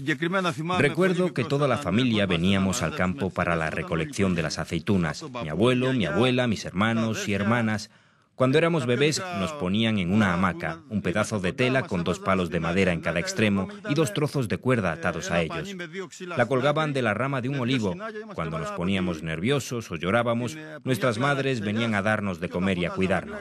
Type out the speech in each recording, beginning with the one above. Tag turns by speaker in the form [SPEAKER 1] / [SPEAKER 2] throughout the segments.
[SPEAKER 1] Recuerdo que toda la familia veníamos al campo para la recolección de las aceitunas. Mi abuelo, mi abuela, mis hermanos y hermanas. Cuando éramos bebés nos ponían en una hamaca, un pedazo de tela con 2 palos de madera en cada extremo y 2 trozos de cuerda atados a ellos. La colgaban de la rama de un olivo. Cuando nos poníamos nerviosos o llorábamos, nuestras madres venían a darnos de comer y a cuidarnos.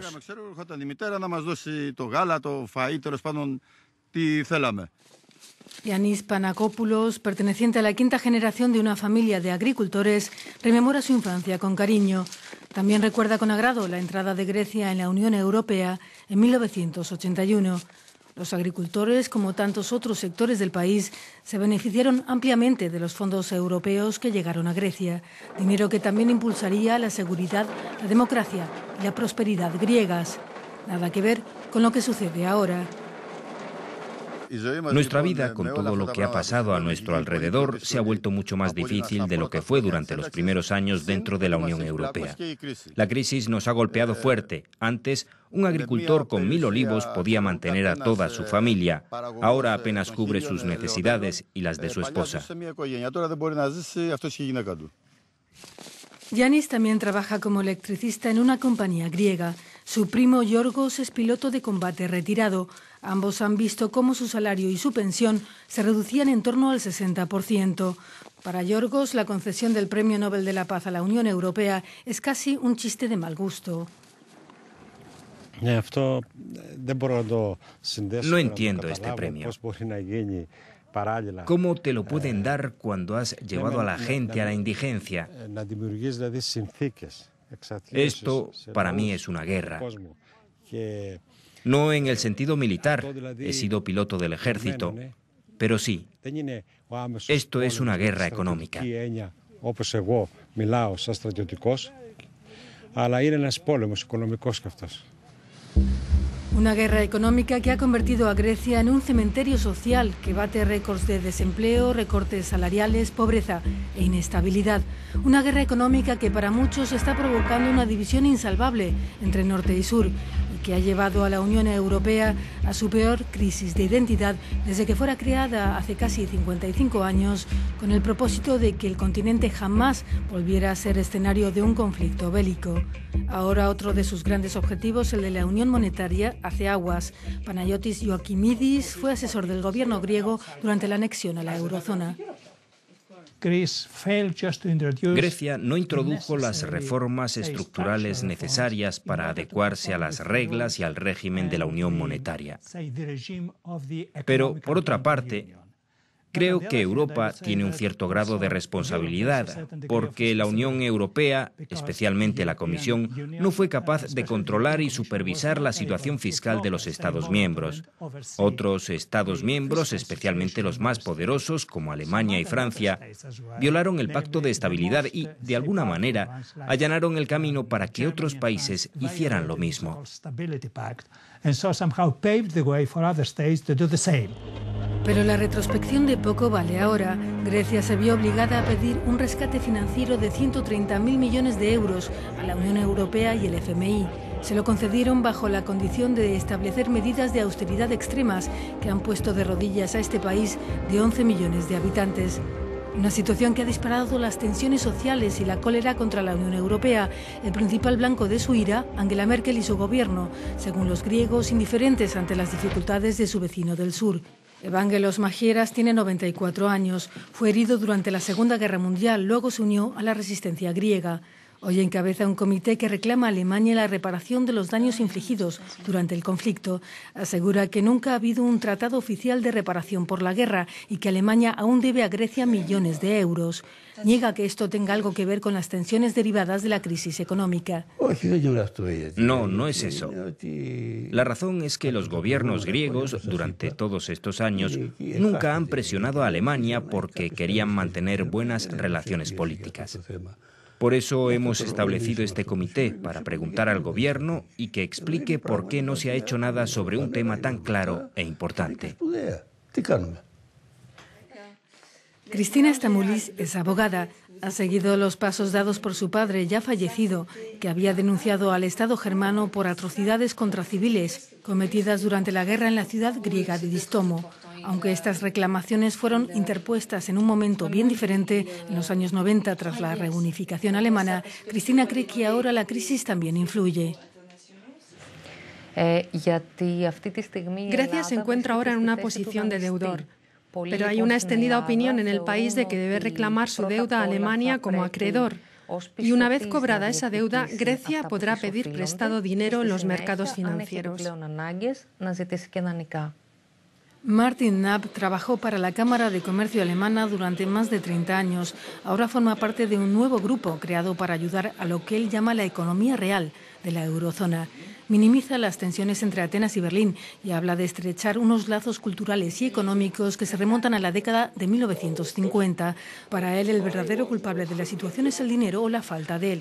[SPEAKER 2] Yanis Panakopoulos, perteneciente a la 5ª generación de una familia de agricultores, rememora su infancia con cariño. También recuerda con agrado la entrada de Grecia en la Unión Europea en 1981. Los agricultores, como tantos otros sectores del país, se beneficiaron ampliamente de los fondos europeos que llegaron a Grecia, dinero que también impulsaría la seguridad, la democracia y la prosperidad griegas. Nada que ver con lo que sucede ahora.
[SPEAKER 1] Nuestra vida, con todo lo que ha pasado a nuestro alrededor, se ha vuelto mucho más difícil de lo que fue durante los primeros años dentro de la Unión Europea. La crisis nos ha golpeado fuerte. Antes, un agricultor con 1000 olivos podía mantener a toda su familia. Ahora apenas cubre sus necesidades y las de su esposa.
[SPEAKER 2] Yanis también trabaja como electricista en una compañía griega. Su primo Yorgos es piloto de combate retirado. Ambos han visto cómo su salario y su pensión se reducían en torno al 60%. Para Yorgos, la concesión del Premio Nobel de la Paz a la Unión Europea es casi un chiste de mal gusto.
[SPEAKER 1] No entiendo este premio. ¿Cómo te lo pueden dar cuando has llevado a la gente a la indigencia? Esto para mí es una guerra. No en el sentido militar, he sido piloto del ejército, pero sí, esto es una guerra económica.
[SPEAKER 2] Una guerra económica que ha convertido a Grecia en un cementerio social que bate récords de desempleo, recortes salariales, pobreza e inestabilidad. Una guerra económica que para muchos está provocando una división insalvable entre norte y sur y que ha llevado a la Unión Europea a su peor crisis de identidad desde que fuera creada hace casi 55 años con el propósito de que el continente jamás volviera a ser escenario de un conflicto bélico. Ahora otro de sus grandes objetivos, el de la Unión Monetaria, hace aguas. Panayotis Ioakimidis fue asesor del gobierno griego durante la anexión a la eurozona.
[SPEAKER 1] Grecia no introdujo las reformas estructurales necesarias para adecuarse a las reglas y al régimen de la Unión Monetaria. Pero, por otra parte, creo que Europa tiene un cierto grado de responsabilidad, porque la Unión Europea, especialmente la Comisión, no fue capaz de controlar y supervisar la situación fiscal de los Estados miembros. Otros Estados miembros, especialmente los más poderosos, como Alemania y Francia, violaron el Pacto de Estabilidad y, de alguna manera, allanaron el camino para que otros países hicieran lo mismo.
[SPEAKER 2] Pero la retrospección de poco vale ahora. Grecia se vio obligada a pedir un rescate financiero de 130.000 millones de euros a la Unión Europea y el FMI. Se lo concedieron bajo la condición de establecer medidas de austeridad extremas que han puesto de rodillas a este país de 11 millones de habitantes. Una situación que ha disparado las tensiones sociales y la cólera contra la Unión Europea, el principal blanco de su ira, Angela Merkel y su gobierno, según los griegos, indiferentes ante las dificultades de su vecino del sur. Evangelos Magieras tiene 94 años. Fue herido durante la Segunda Guerra Mundial, luego se unió a la resistencia griega. Hoy encabeza un comité que reclama a Alemania la reparación de los daños infligidos durante el conflicto. Asegura que nunca ha habido un tratado oficial de reparación por la guerra y que Alemania aún debe a Grecia millones de euros. Niega que esto tenga algo que ver con las tensiones derivadas de la crisis económica.
[SPEAKER 1] No, no es eso. La razón es que los gobiernos griegos, durante todos estos años, nunca han presionado a Alemania porque querían mantener buenas relaciones políticas. Por eso hemos establecido este comité, para preguntar al gobierno y que explique por qué no se ha hecho nada sobre un tema tan claro e importante.
[SPEAKER 2] Cristina Stamoulis es abogada. Ha seguido los pasos dados por su padre, ya fallecido, que había denunciado al Estado germano por atrocidades contra civiles cometidas durante la guerra en la ciudad griega de Distomo. Aunque estas reclamaciones fueron interpuestas en un momento bien diferente, en los años 90, tras la reunificación alemana, Cristina cree que ahora la crisis también influye.
[SPEAKER 3] Grecia se encuentra ahora en una posición de deudor, pero hay una extendida opinión en el país de que debe reclamar su deuda a Alemania como acreedor. Y una vez cobrada esa deuda, Grecia podrá pedir prestado dinero en los mercados financieros.
[SPEAKER 2] Martin Knapp trabajó para la Cámara de Comercio alemana durante más de 30 años. Ahora forma parte de un nuevo grupo creado para ayudar a lo que él llama la economía real de la eurozona. Minimiza las tensiones entre Atenas y Berlín y habla de estrechar unos lazos culturales y económicos que se remontan a la década de 1950. Para él, el verdadero culpable de la situación es el dinero o la falta de él.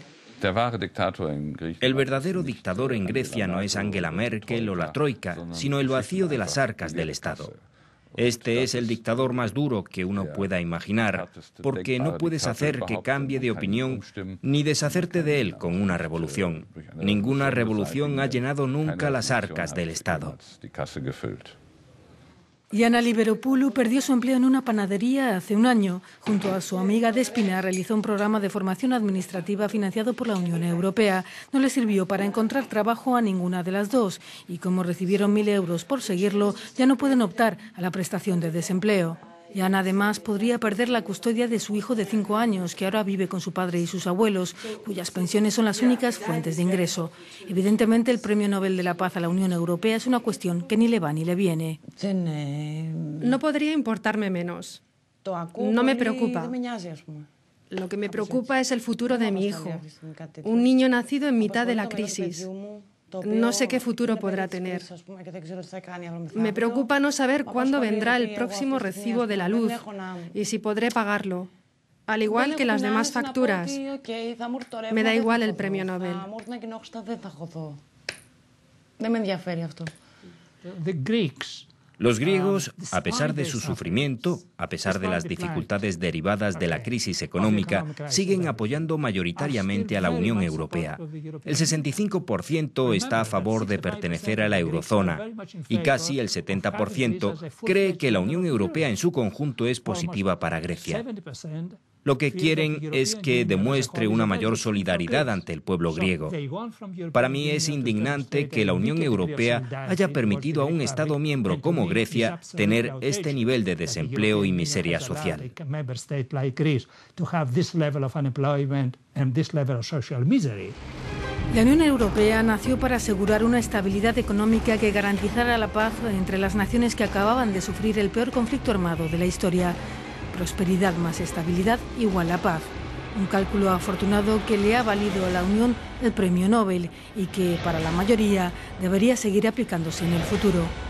[SPEAKER 1] El verdadero dictador en Grecia no es Angela Merkel o la Troika, sino el vacío de las arcas del Estado. Este es el dictador más duro que uno pueda imaginar, porque no puedes hacer que cambie de opinión ni deshacerte de él con una revolución. Ninguna revolución ha llenado nunca las arcas del Estado.
[SPEAKER 2] Yana Liberopoulou perdió su empleo en una panadería hace un año. Junto a su amiga Despina realizó un programa de formación administrativa financiado por la Unión Europea. No le sirvió para encontrar trabajo a ninguna de las dos y como recibieron 1.000 euros por seguirlo, ya no pueden optar a la prestación de desempleo. Yana además podría perder la custodia de su hijo de 5 años, que ahora vive con su padre y sus abuelos, cuyas pensiones son las únicas fuentes de ingreso. Evidentemente, el Premio Nobel de la Paz a la Unión Europea es una cuestión que ni le va ni le viene.
[SPEAKER 3] No podría importarme menos. No me preocupa. Lo que me preocupa es el futuro de mi hijo, un niño nacido en mitad de la crisis. No sé qué futuro podrá tener. Me preocupa no saber cuándo vendrá el próximo recibo de la luz y si podré pagarlo. Al igual que las demás facturas. Me da igual el premio Nobel.
[SPEAKER 1] Los griegos, a pesar de su sufrimiento, a pesar de las dificultades derivadas de la crisis económica, siguen apoyando mayoritariamente a la Unión Europea. El 65% está a favor de pertenecer a la eurozona y casi el 70% cree que la Unión Europea en su conjunto es positiva para Grecia. Lo que quieren es que demuestre una mayor solidaridad ante el pueblo griego. Para mí es indignante que la Unión Europea haya permitido a un Estado miembro como Grecia tener este nivel de desempleo y miseria social.
[SPEAKER 2] La Unión Europea nació para asegurar una estabilidad económica que garantizara la paz entre las naciones que acababan de sufrir el peor conflicto armado de la historia. Prosperidad más estabilidad igual a paz. Un cálculo afortunado que le ha valido a la Unión el Premio Nobel y que, para la mayoría, debería seguir aplicándose en el futuro.